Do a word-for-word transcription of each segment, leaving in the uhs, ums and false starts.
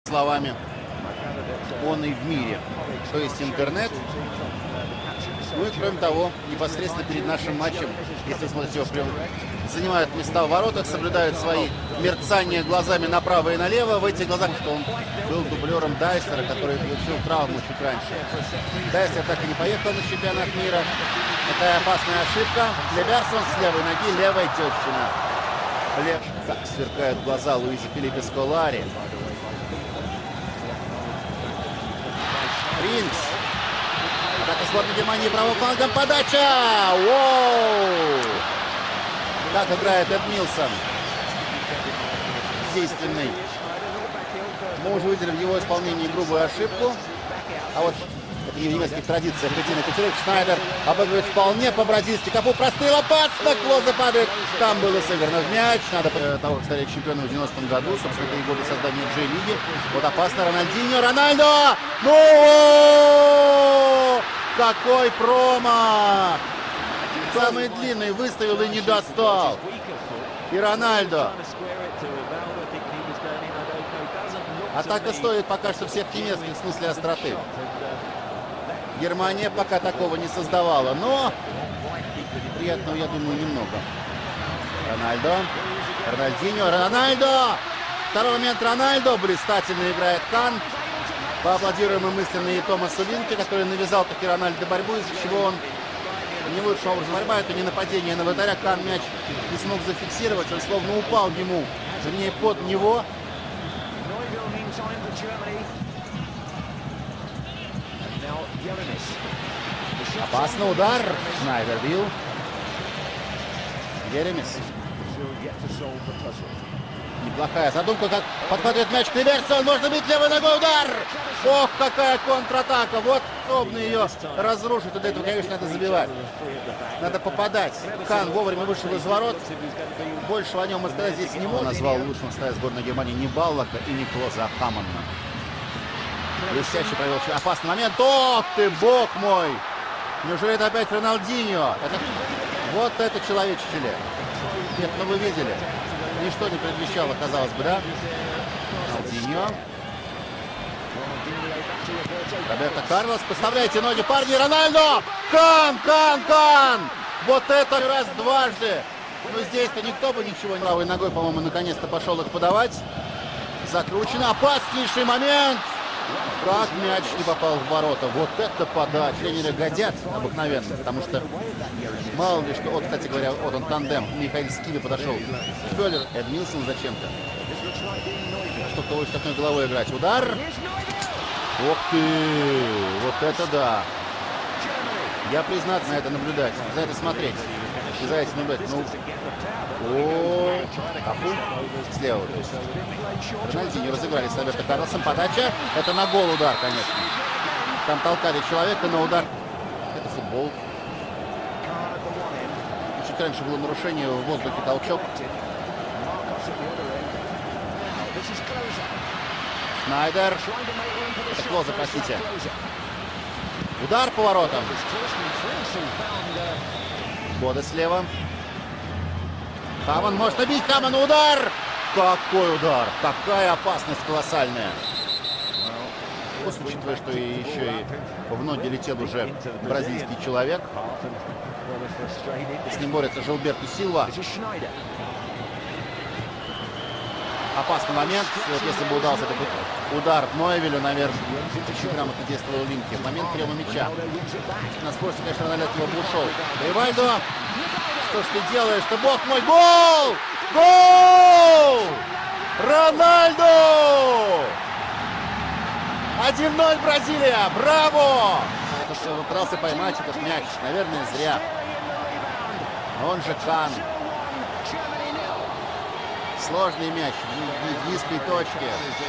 словами, он и в мире, то есть интернет. Ну и кроме того, непосредственно перед нашим матчем, если смотрите его прям, занимают места в воротах, соблюдают свои мерцания глазами направо и налево. В этих глазах, что он был дублером Дайслера, который получил травму чуть раньше. Дайслер так и не поехал на чемпионат мира. Такая опасная ошибка. Леберсон с левой ноги, левая тещина. Лев... Как сверкают глаза Луизи Филиппе Сколари. Ринкс. Атака сборной Германии правым флангом. Подача! Воу! Как играет Эд Милсон. Действенный. Мы уже видели в его исполнении грубую ошибку. А вот это не в немецких традициях. Петина Петерик, Шнайдер обыгрывает вполне по-бразильски. Капу прострел, опасно, Клозе падает. Там было сыграно в мяч. Надо того, как стали чемпионом в девяностом году. Собственно, это и годы создания Джей-лиги. Вот опасно. Рональдиньо, Рональдо! Ну! Какой промах! Самый длинный выставил и не достал. И Рональдо. Атака стоит пока что всех немецких в смысле остроты. Германия пока такого не создавала, но приятного, я думаю, немного. Рональдо. Рональдиньо. Рональдо! Второй момент Рональдо. Блистательно играет Кан. Поаплодируем мы мысленно и Томасу Линке, который навязал таки Рональдо борьбу, из-за чего он не лучшим образом борьба. Это не нападение на вратаря. Кан мяч не смог зафиксировать. Он словно упал ему, вернее, под него. Опасный удар. Шнайдер бил. Еремис. Неплохая задумка, как подхватывает мяч Клеверсон. Можно бить левой ногой, удар! Ох, какая контратака! Вот удобно ее разрушить. До этого, конечно, надо забивать. Надо попадать. Кан вовремя вышел из ворот. Большего о нем мы сказать здесь не можем. Назвал лучшим ставить сборной Германии не Баллака и не Клоза, а Хаманна. Блестяще провел. Опасный момент. Ох ты, бог мой! Неужели это опять Рональдиньо? Это... Вот это человеческое. Нет, ну вы видели. Ничто не предвещало, казалось бы, да? Рональдиньо. Роберто Карлос. Поставляйте ноги, парни. Рональдо! Кан, Кан, Кан! Вот это раз дважды. Ну здесь-то никто бы ничего не... Правой ногой, по-моему, наконец-то пошел их подавать. Закручено. Опаснейший момент. Как мяч не попал в ворота. Вот это подача. Тренеры годят обыкновенно, потому что мало ли что. Вот, кстати говоря, вот он тандем. Михаил Скиби подошел. Феллер, Эд Милсон зачем-то. Что-то лучше такой головой играть. Удар. Ох ты. Вот это да. Я, признаться, на это наблюдать. За это смотреть. И за это наблюдать. Ну, о, Кафу слева. Рональдиньо разыграли с Роберто Карлосом. Подача. Это на гол удар, конечно. Там толкали человека на удар. Это футбол. Чуть раньше было нарушение, в воздухе толчок. Шнайдер. Это Клоза, простите. Удар по воротам. Бода слева. Хаман может набить. Хаман, удар! Какой удар! Какая опасность колоссальная. Учитывая, что еще и в ноги летел уже бразильский человек. С ним борется Жилберто Силва. Опасный момент. Вот если бы удался этот удар Нойвелю, наверное, очень грамотно действовал Линке. Момент приема мяча. На скорости, конечно, Рональдо его бы ушел. Ривальдо. Что ж ты делаешь? Ты, бог мой! Гол! Гол! Рональдо! один ноль Бразилия! Браво! Это что, он пытался поймать этот мяч. Наверное, зря. Он же Кан. Сложный мяч в низкой точке.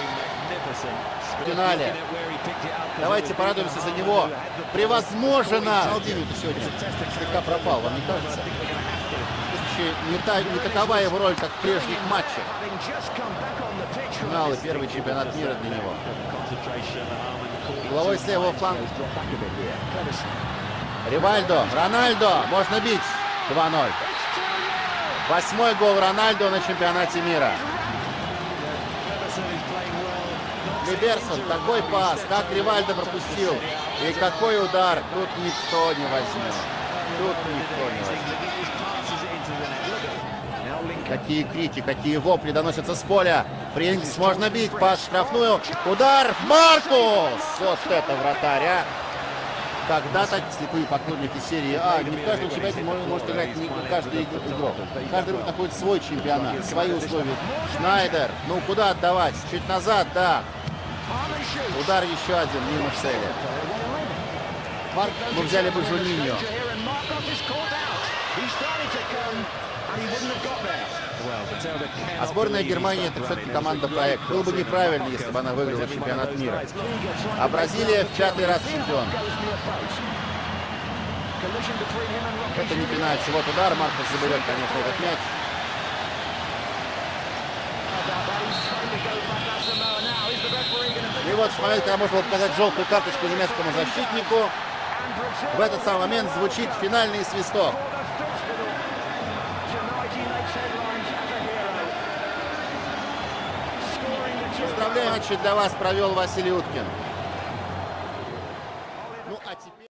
В финале. Давайте порадуемся за него. Превозможно. Рональдиньо-то сегодня слегка пропал, вам не кажется? Не, та, не такова его роль, как в прежних матчах. Финал и первый чемпионат мира для него. Головой с левого фланга. Ривальдо, Рональдо, можно бить. два ноль. Восьмой гол Рональдо на чемпионате мира. Либерсон, такой пас, как Ривальдо пропустил. И какой удар. Тут никто не возьмет. Тут никто не возьмет. Какие крики, какие вопли доносятся с поля. Фрингс можно бить, пас в штрафную. Удар, Маркус! Вот это вратарь, а! Когда-то слепые поклонники серии А, не в каждом чемпионате может, может играть не каждый игрок. Каждый игрок находит свой чемпионат, свои условия. Шнайдер, ну куда отдавать? Чуть назад, да. Удар еще один мимо цели. Мы взяли бы Жуниньо. А сборная Германии — это все-таки команда-проект. Было бы неправильно, если бы она выиграла чемпионат мира. А Бразилия в пятый раз чемпион. Это не пенальти. Вот удар. Маркус заберет, конечно, этот мяч. И вот смотрите, когда можно было показать желтую карточку немецкому защитнику. В этот самый момент звучит финальный свисток. Поздравляю, матч для вас провел Василий Уткин.